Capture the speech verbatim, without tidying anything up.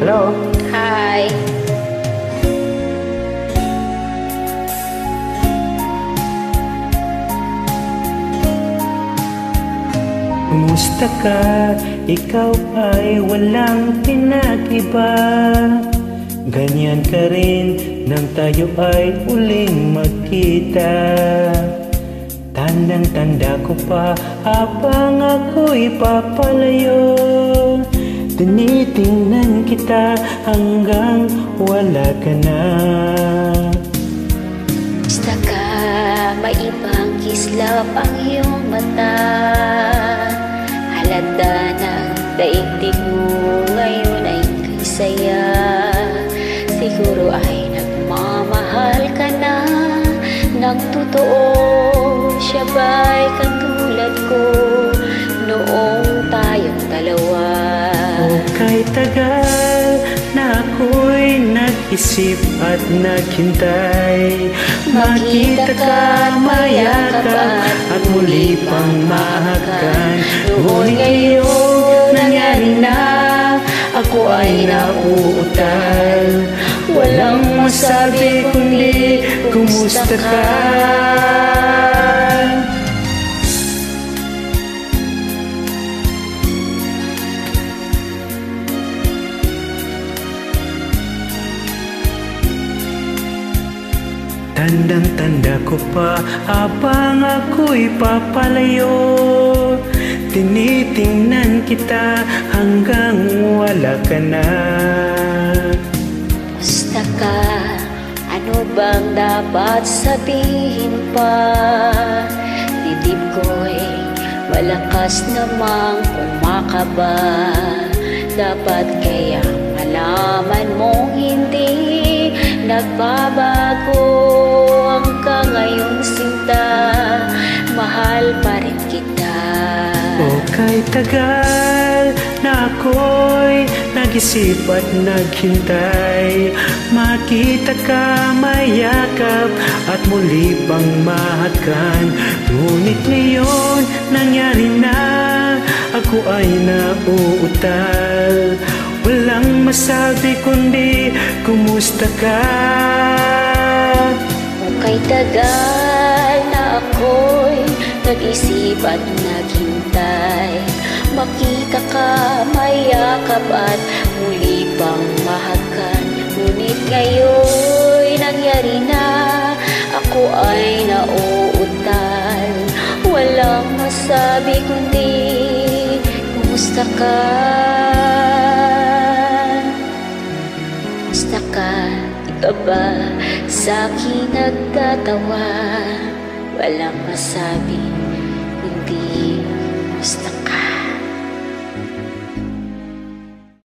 Hello? Hi. Kumusta ka? Ikaw ay walang pinag-iba. Ganyan ka rin nang tayo ay uling magkita. Tandang-tanda ko pa habang ako'y papalayo. Tinitingnan kita hanggang wala ka na. Kumusta ka? May ibang kislap ang iyong mata. Halata ng daigdig mo ngayon ay kay saya. Siguro ay nagmamahal ka na ng totoo. Siya ba'y katulad ko noong tayong dalawa? O kay tagal na ako'y nag-isip at naghintay. Makita ka, mayakap at muli pang mahakan. Ngunit ngayon nangyari na, ako ay nauutal. Walang masabi kundi kumusta ka? Tandang-tanda ko pa habang ako'y papalayo. Tinitingnan kita hanggang wala ka na. Kumusta ka? Ano bang dapat sabihin pa? Dibdib ko'y malakas namang kumakaba. Dapat kaya malaman mong hindi nagbabago hanggang ngayon sinta. Mahal pa rin kita. O kay tagal na ako'y nag-isip at naghintay. Makita ka, mayakap at muli pang mahakan. Ngunit ngayon nangyari na, ako ay nauutal. Walang masabi kundi kumusta ka? O kay tagal na ako'y nag-isip at naghintay. Makita ka, mayakap at muli pang mahakan. Ngunit ngayon'y nangyari na, ako ay nauutal. Walang masabi kundi kumusta ka? Kumusta ka? Di ka ba sa'kin nagtatawa? Walang masabi kundi kumusta